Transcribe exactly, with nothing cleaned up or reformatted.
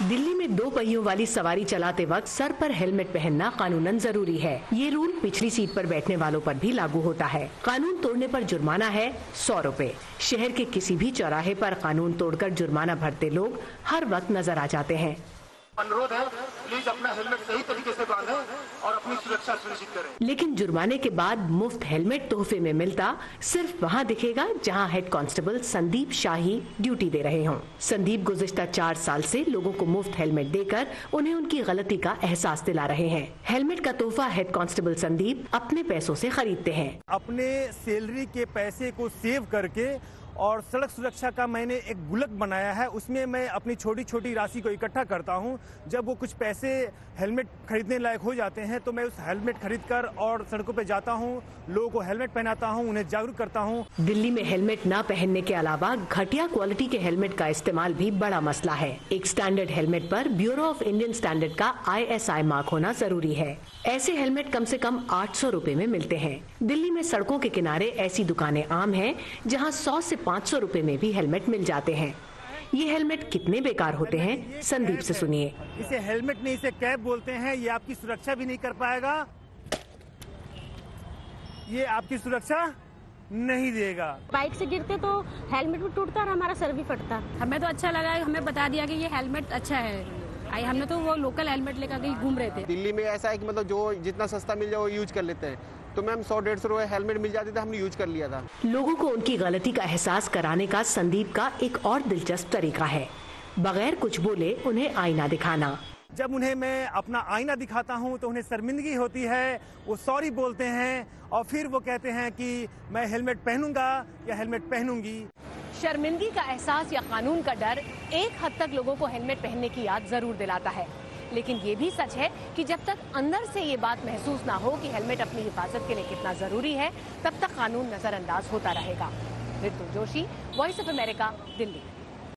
दिल्ली में दो पहियों वाली सवारी चलाते वक्त सर पर हेलमेट पहनना कानूनन जरूरी है। ये रूल पिछली सीट पर बैठने वालों पर भी लागू होता है। कानून तोड़ने पर जुर्माना है सौ रुपए। शहर के किसी भी चौराहे पर कानून तोड़कर जुर्माना भरते लोग हर वक्त नजर आ जाते हैं। अनुरोध है, प्लीज अपना हेलमेट सही तरीके से बांधें और अपनी सुरक्षा सुनिश्चित करें। लेकिन जुर्माने के बाद मुफ्त हेलमेट तोहफे में मिलता सिर्फ वहां दिखेगा जहां head constable Sandeep Shahi duty दे रहे हों। संदीप गुज़िश्ता चार साल से लोगों को मुफ्त हेलमेट देकर उन्हें उनकी गलती का एहसास दिला रहे हैं। हेलमेट का तोहफा हेड कांस्टेबल संदीप अपने पैसों से खरीदते हैं। अपने सैलरी के पैसे को सेव करके और सड़क सुरक्षा का मैंने एक गुल्लक बनाया है, उसमें मैं अपनी छोटी छोटी राशि को इकट्ठा करता हूं। जब वो कुछ पैसे हेलमेट खरीदने लायक हो जाते हैं तो मैं उस हेलमेट खरीदकर और सड़कों पे जाता हूं, लोगों को हेलमेट पहनाता हूं, उन्हें जागरूक करता हूं। दिल्ली में हेलमेट न पहनने के अलावा घटिया क्वालिटी के हेलमेट का इस्तेमाल भी बड़ा मसला है। एक स्टैंडर्ड हेलमेट पर ब्यूरो ऑफ इंडियन स्टैंडर्ड का आई एस आई मार्क होना जरूरी है। ऐसे हेलमेट कम से कम आठ सौ रुपए में मिलते हैं। दिल्ली में सड़कों के किनारे ऐसी दुकानें आम हैं जहां सौ से पाँच सौ रुपए में भी हेलमेट मिल जाते हैं। ये हेलमेट कितने बेकार होते हैं, संदीप से सुनिए। इसे हेलमेट नहीं, इसे कैप बोलते हैं। ये आपकी सुरक्षा भी नहीं कर पाएगा, ये आपकी सुरक्षा नहीं देगा। बाइक से गिरते तो हेलमेट भी टूटता और हमारा सर भी फटता। हमें तो अच्छा लगा, हमें बता दिया कि ये हेलमेट अच्छा है। आई हमने तो वो लोकल हेलमेट लेकर कहीं घूम रहे थे। दिल्ली में ऐसा है कि मतलब जो जितना सस्ता मिल जाए वो यूज कर लेते हैं, तो मैम सौ डेढ़ सौ रुपए हेलमेट मिल जाते थे, हमने यूज कर लिया था। लोगों को उनकी गलती का एहसास कराने का संदीप का एक और दिलचस्प तरीका है, बगैर कुछ बोले उन्हें आईना दिखाना। जब उन्हें मैं अपना आईना दिखाता हूं तो उन्हें शर्मिंदगी होती है, वो सॉरी बोलते हैं और फिर वो कहते हैं कि मैं हेलमेट पहनूंगा या हेलमेट पहनूंगी। शर्मिंदगी का एहसास या कानून का डर एक हद तक लोगों को हेलमेट पहनने की याद जरूर दिलाता है, लेकिन ये भी सच है कि जब तक अंदर से ये बात महसूस ना हो कि हेलमेट अपनी हिफाजत के लिए कितना जरूरी है, तब तक कानून नजरअंदाज होता रहेगा। Ritu Joshi, voice of America, Delhi.